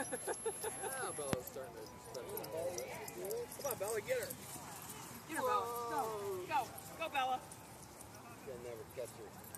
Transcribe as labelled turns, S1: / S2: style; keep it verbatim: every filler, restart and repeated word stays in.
S1: Yeah, Bella's starting to step it out. Come on, Bella, get her.
S2: Get her, Bella. Go. Go. Go, Bella.
S1: You'll never catch her.